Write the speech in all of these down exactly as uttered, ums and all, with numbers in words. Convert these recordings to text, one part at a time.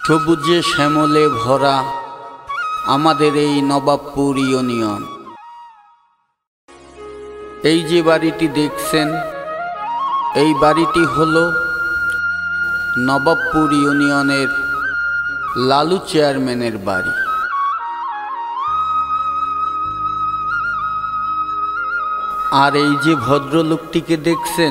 সবুজে শ্যামলে ভরা আমাদের এই নবাবপুর ইউনিয়ন। এই যে বাড়িটি দেখছেন, এই বাড়িটি হলো নবাবপুর ইউনিয়নের লালু চেয়ারম্যানের বাড়ি। আর এই যে ভদ্রলোকটিকে দেখছেন,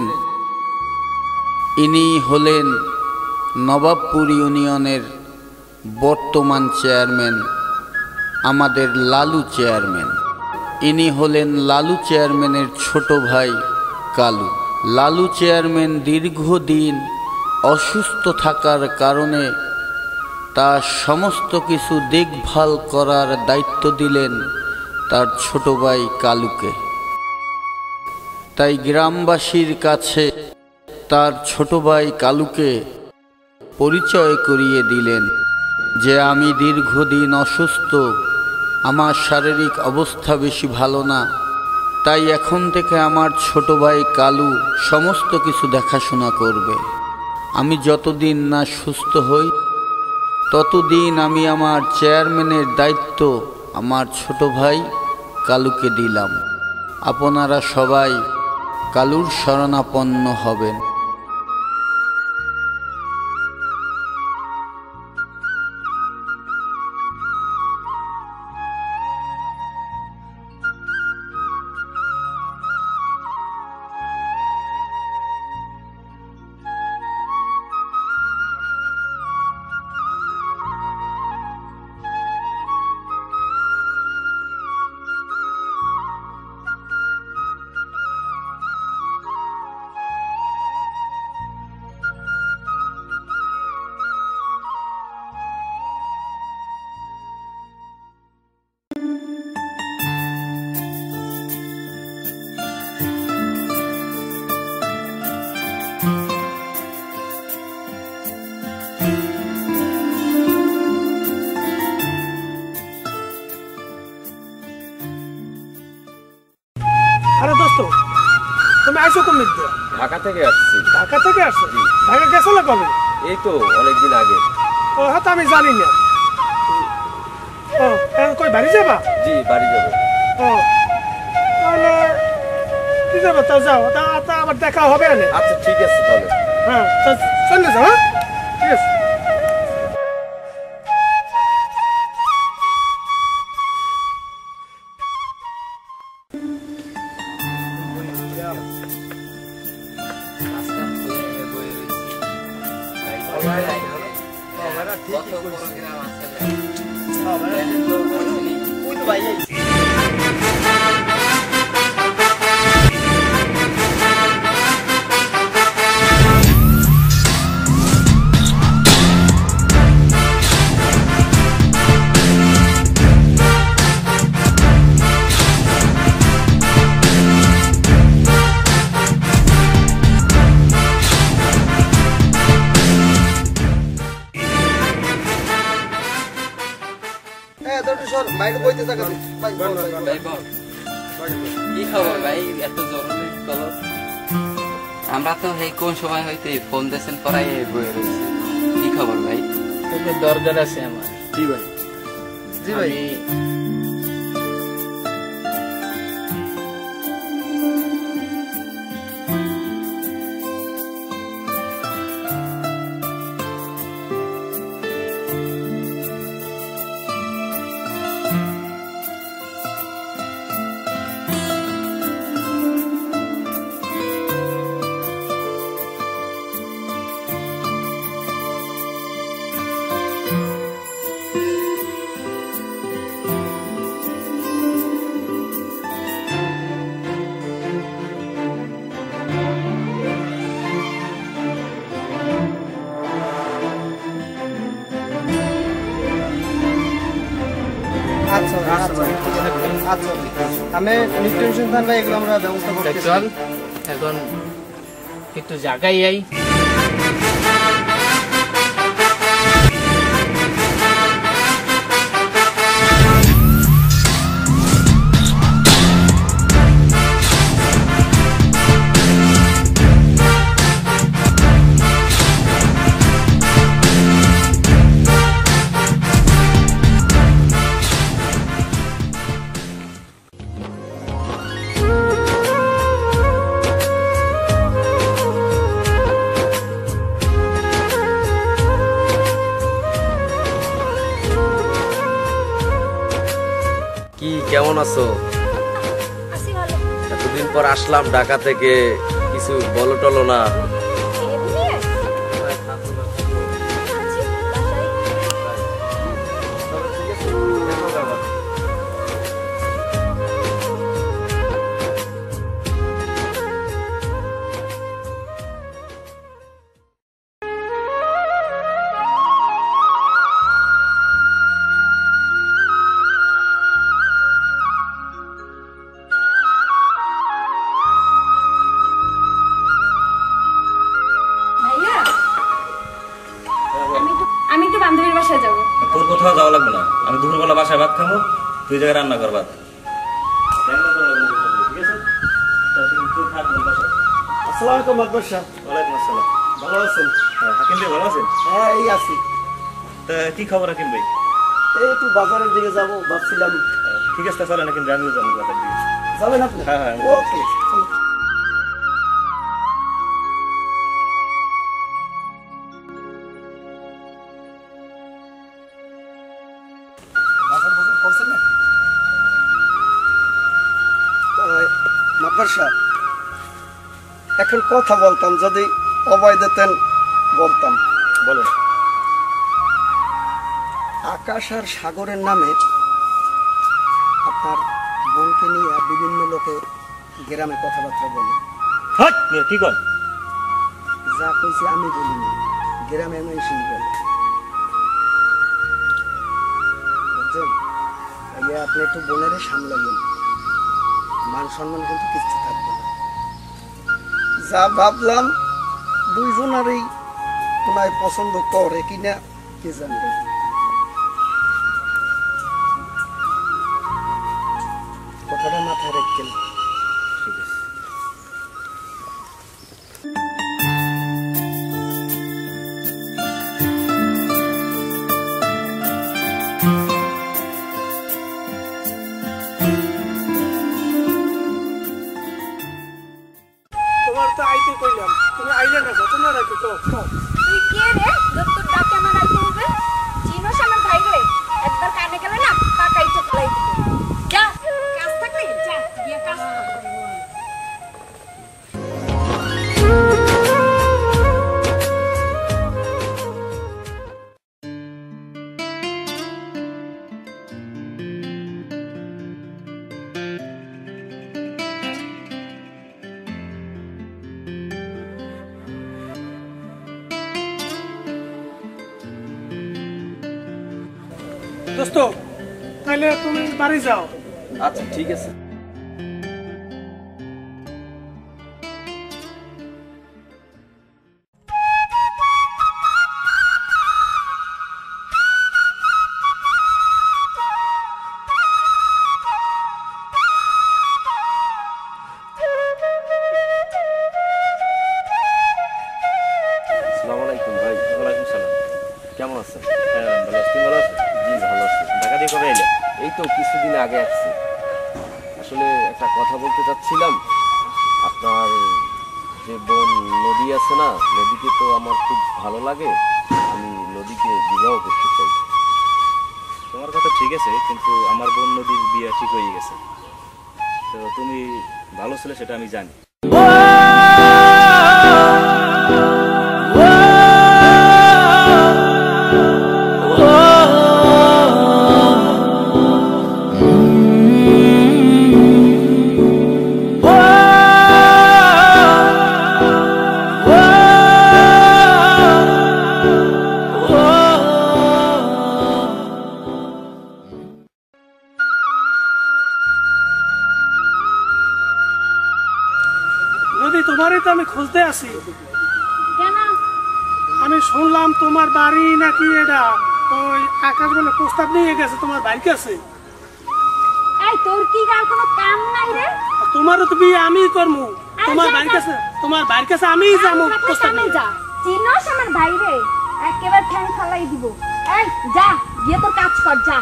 ইনি হলেন নবাবপুর ইউনিয়নের বর্তমান চেয়ারম্যান, আমাদের লালু চেয়ারম্যান। ইনি হলেন লালু চেয়ারম্যানের ছোট ভাই কালু। লালু চেয়ারম্যান দীর্ঘদিন অসুস্থ থাকার কারণে তার সমস্ত কিছু দেখভাল করার দায়িত্ব দিলেন তার ছোট ভাই কালুকে। তাই গ্রামবাসীর কাছে তার ছোট ভাই কালুকে পরিচয় করিয়ে দিলেন যে আমি দীর্ঘদিন অসুস্থ, আমার শারীরিক অবস্থা বেশি ভালো না, তাই এখন থেকে আমার ছোট ভাই কালু সমস্ত কিছু দেখাশোনা করবে। আমি যতদিন না সুস্থ হই ততদিন আমি আমার চেয়ারম্যানের দায়িত্ব আমার ছোট ভাই কালুকে দিলাম। আপনারা সবাই কালুর শরণাপন্ন হবেন। আরে দোস্ত, তুমি আইসো কোন দিক দিয়ে? ঢাকা থেকে আসছি। ঢাকা থেকে আসছো? ঢাকা গেছিলে কবে? এই তো অনেকদিন আগে। ও হ্যাঁ, তো আমি জানি না। ও এখন কই বাড়ি যাবা? জি, বাড়ি যাবো। ও তাহলে কি যাবো? তা যাও, তা তা আবার দেখা হবে না। আচ্ছা ঠিক আছে তাহলে। হ্যাঁ, তা চলে যাও। হ্যাঁ ঠিক আছে। আমরা তো এই কোন সময় হইতে ফোন দিয়েছেন পড়াই বয়ে রয়েছে। কি খবর ভাই? তোকে দরকার আছে আমার। জি ভাই। জি ভাই। আমি নিউট্রিশন দান ভাই, এগুলো আমরা ব্যবস্থা করতে চল। এখন একটু জায়গায় আই। কেমন আছো? আছি ভালো। এতদিন পর আসলাম ঢাকা থেকে, কিছু বলো টলো না। এমনি আছি, বাসায়। ভাইয়া, আমি তো- আমি তো বান্ধবীর বাসায় যাবো। তোর কোথাও যাওয়া লাগবে না, আমি দুপুরবেলা বাসায় ভাত খাবো, তুই জায়গায় রান্না কর ভাত। আসসালামু আলাইকুম আকবর সাহেব। ওয়ালাইকুম আসসালাম। ভালো আছেন? হ্যাঁ, হাকিম ভাই ভালো আছেন? হ্যাঁ, এই আছি। তা কি খবর হাকিম ভাই? এই একটু বাজারের দিকে যাব ভাবছিলাম। ঠিক আছে, চলেন হাকিম ভাই, আমিও যাবো বাজার দিকে। যাবেন আপনি? হ্যাঁ, হ্যাঁ, আমি ওকে, চলো। বাজার বাজার করছেন না? তাই, মাতবার সাহেব, এখন কথা বলতাম, যদি অভয় দিতেন বলতাম। বলেন। আকাশ আর সাগরের নামে আপনার বোনকে নিয়ে বিভিন্ন লোকে গ্রামে কথাবার্তা বলে। হাট, মেয়ে, কি কর? যা কইছি আমি বলিনি, গ্রামে মেশিন বলে। বুঝছেন? এই আপনি একটু বোনের সামলাইলেন, মান সম্মান কিন্তু কিছু থাকবে না। যা ভাবলাম দুইজনারই ওনায় পছন্দ করে কিনা কে জানবে। কথাটা মাথায় রাখছেন। ঠিক আছে। তোমার তো আইতে কইলাম, তুমি আইলে না, ঘটনা রাখো তো। তুই কে রে? তোর ডাকে আমার আইতে হবে? চিনোস আমার ভাই রে? একবার কানে গেলে না পাকাই চোখলাই দিবে। যা, কাজ থাকলে যা, গিয়ে কাজ কর। দোস্ত, তাহলে তুমি বাড়ি যাও। আচ্ছা ঠিক আছে। আসসালামু আলাইকুম ভাই। ওয়ালাইকুম সালাম। কেমন আছেন? হ্যাঁ, ভালো আছি। তুমি ভালো আছো? জি ভালো আছি। ঢাকা দিয়ে কবে এলে? এই তো কিছুদিন আগে আসছি। আসলে একটা কথা বলতে চাচ্ছিলাম, আপনার যে বোন নদী আছে না, নদীকে তো আমার খুব ভালো লাগে, আমি নদীকে বিবাহ করতে চাই। তোমার কথা ঠিক আছে, কিন্তু আমার বোন নদীর বিয়ে ঠিক হয়ে গেছে। তো তুমি ভালো ছিলে সেটা আমি জানি। নদী, তোমারই তো আমি খুঁজতে আসি। কেন? আমি শুনলাম তোমার বাড়ি নাকি এটা ওই আকাশ বলে প্রস্তাব নিয়ে গেছে তোমার বাড়ির কাছে। এই তোর কি আর কোনো কাম নাই রে? আর তোমারও তো বিয়ে আমি করবো, আর তোমার যা, বাড়ির যা। কাছে, তোমার বাড়ির কাছে আমিই যাবো আমার কথা প্রস্তাব কানে নিয়ে। যা। চিনোস আমার ভাই রে? একেবারে ঠ্যাং ফালাই দিব। এই যা, গিয়ে তোর কাজ কর, যা।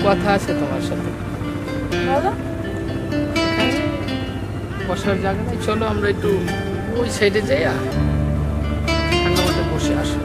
কথা আছে তোমার সাথে। বলো। বসার জায়গা নেই, চলো আমরা একটু ওই সাইডে যাই, ঠান্ডা মতো বসে আসো।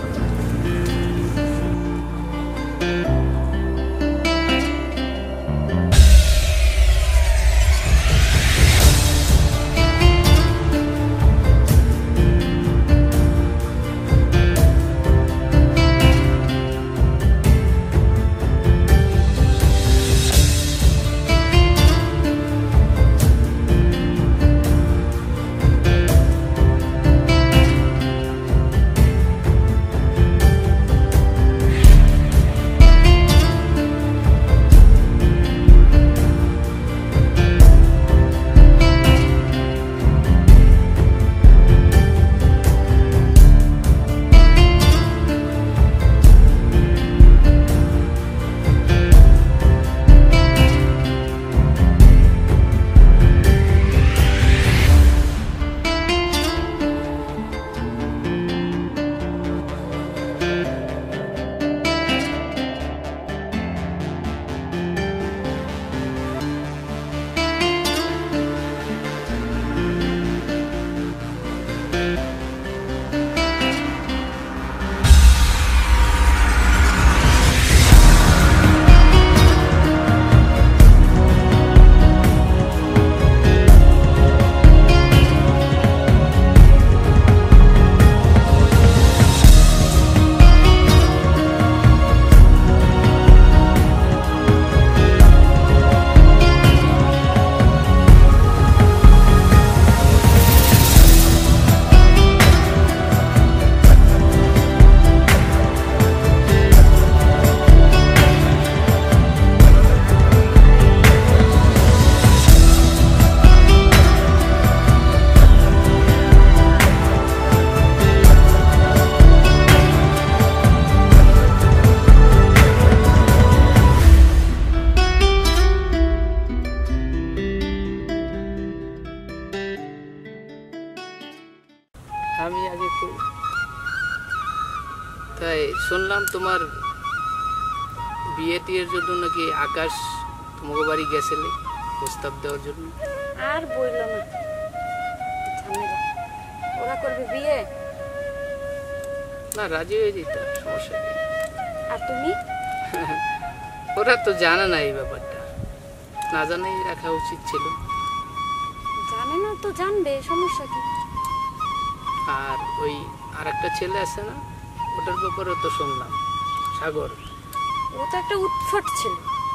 আমি আগে কই, তাই শুনলাম তোমার বিয়ে টিয়ের জন্য নাকি আকাশ তোমাকে বাড়ি গেছিলে প্রস্তাব দেওয়ার জন্য। আর বইল না, ঝামেলা। ওরা করবে বিয়ে? না, রাজি হয়ে যেত, সমস্যা নেই। আর তুমি? ওরা তো জানে না এই ব্যাপারটা, না জানাই রাখা উচিত ছিল। জানে না তো জানবে, সমস্যা কি? আর ওই আর একটা ছেলে আছে না, ওটার ব্যাপারে তো শুনলাম, সাগর। ও তো একটা উৎফট ছিল,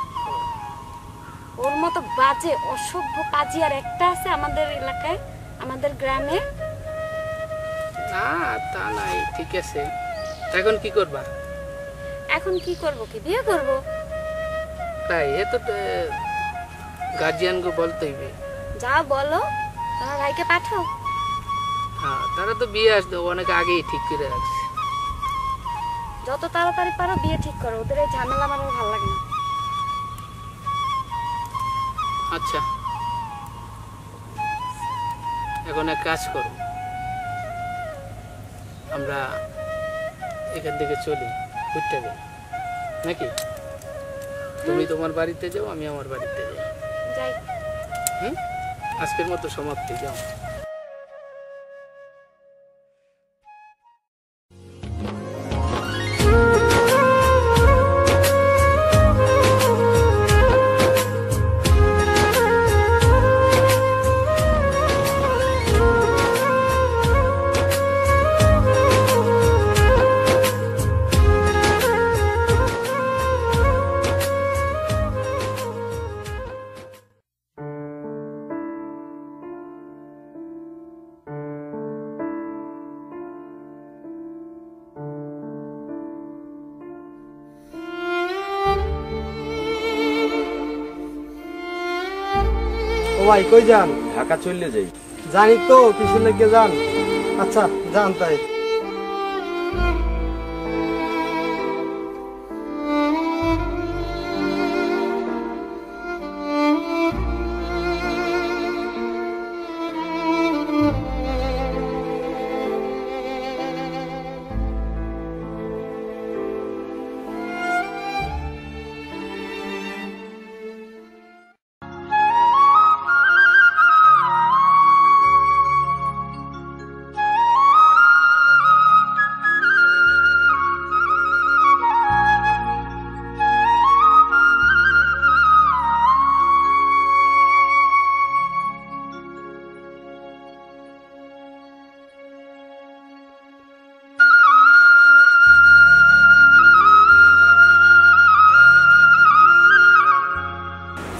ওর মতো বাজে অসভ্য কাজী আর একটা আছে আমাদের এলাকায়, আমাদের গ্রামে। না তা নাই, ঠিক আছে। এখন কি করবা? এখন কি করব, কি বিয়ে করব? তাই এ তো গার্জিয়ানকে বলতে হইবে। যা বলো, তোমার ভাইকে পাঠাও। হ্যাঁ, তারা তো বিয়ে আসবে অনেক আগেই ঠিক করে রাখছে। যত তাড়াতাড়ি পারো বিয়ে ঠিক করো, ওদের এই ঝামেলা আমার ভালো লাগে না। আচ্ছা, এখন এক কাজ করো, আমরা এখান থেকে চলি, ঘুরতে যাই নাকি? তুমি তোমার বাড়িতে যাও, আমি আমার বাড়িতে যাই। যাই। হুম, আজকের মতো সমাপ্তি, যাও। ভাই কই যান? ঢাকা চলে যাই। জানি তো, কিসের লেগে যান? আচ্ছা যান তাই।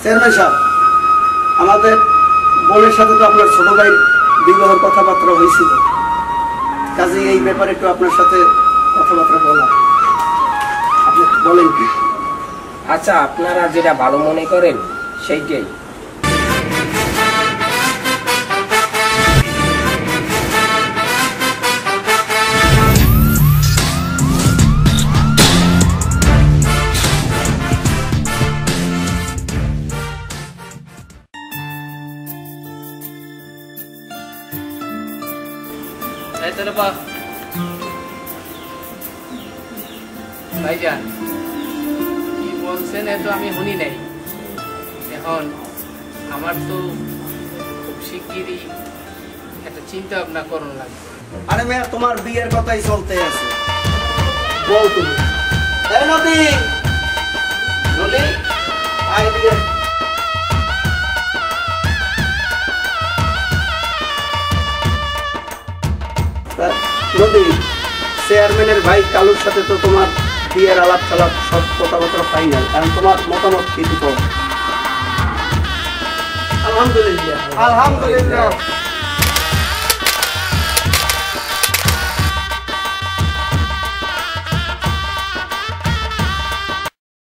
চেয়ারম্যান সাহেব, আমাদের বোনের সাথে তো আপনার ছোট ভাই বিবাহের কথাবার্তা হয়েছিল, কাজে এই ব্যাপারে একটু আপনার সাথে কথাবার্তা বলা, আপনি বলেন কি? আচ্ছা, আপনারা যেটা ভালো মনে করেন সেইটাই। ভাইজান কি বলছেন এ তো আমি শুনি নাই। এখন আমার তো খুব শিগগিরই একটা চিন্তা ভাবনা করুন লাগবে। আরে মেয়া, তোমার বিয়ের কথাই চলতে আছে, বল তুমি। এই নদী, নদী আয় দিকে। নদী, চেয়ারম্যানের ভাই কালুর সাথে তো তোমার বিয়ের আলাপ চালাপ সব কথাবার্তা ফাইনাল, কারণ তোমার মতামত কি? আলহামদুলিল্লাহ, আলহামদুলিল্লাহ।